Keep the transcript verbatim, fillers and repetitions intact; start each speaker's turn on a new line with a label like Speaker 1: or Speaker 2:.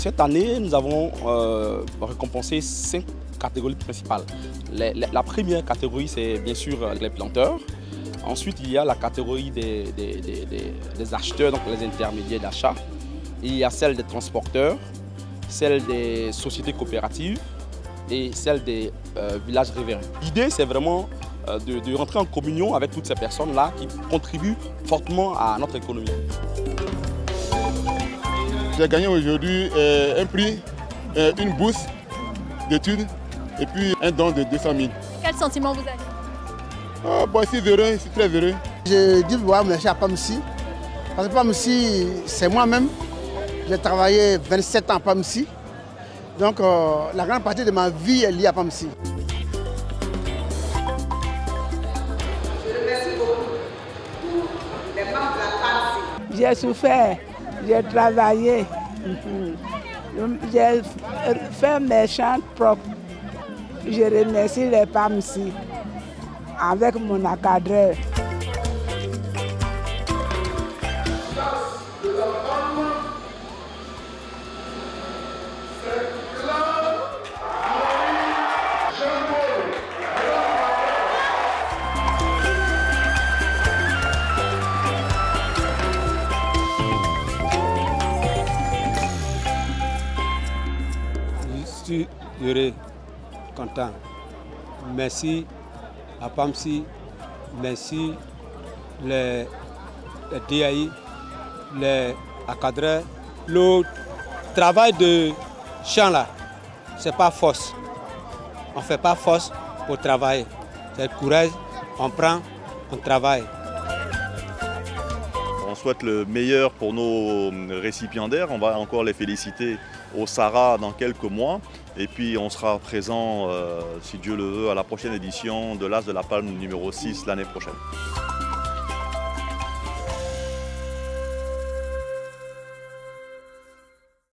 Speaker 1: Cette année, nous avons euh, récompensé cinq catégories principales. Les, les, la première catégorie, c'est bien sûr les planteurs. Ensuite, il y a la catégorie des, des, des, des, des acheteurs, donc les intermédiaires d'achat. Il y a celle des transporteurs, celle des sociétés coopératives et celle des euh, villages riverains. L'idée, c'est vraiment euh, de, de rentrer en communion avec toutes ces personnes-là qui contribuent fortement à notre économie.
Speaker 2: J'ai gagné aujourd'hui euh, un prix, euh, une bourse d'études et puis un don de deux cent mille.
Speaker 3: Quel sentiment vous avez?
Speaker 2: Oh, bon, je suis heureux, je suis très heureux.
Speaker 4: Je dis voir merci à PAMSI. Parce que PAMSI, c'est moi-même. J'ai travaillé vingt-sept ans à PAMSI. Donc euh, la grande partie de ma vie est liée à PAMSI.
Speaker 5: Je remercie beaucoup tous les membres de la PAMSI.
Speaker 6: J'ai souffert, j'ai travaillé, j'ai fait mes champs propres. Je remercie les PAMSI avec mon encadreur.
Speaker 7: Je suis heureux, content. Merci à PAMSI, merci les, les D A I, les encadreurs. Le travail de champ là, c'est pas force. On ne fait pas force pour travailler. C'est le courage, on prend, on travaille.
Speaker 8: On souhaite le meilleur pour nos récipiendaires. On va encore les féliciter au Sahara dans quelques mois. Et puis on sera présent, euh, si Dieu le veut, à la prochaine édition de l'As de la Palme numéro six l'année prochaine.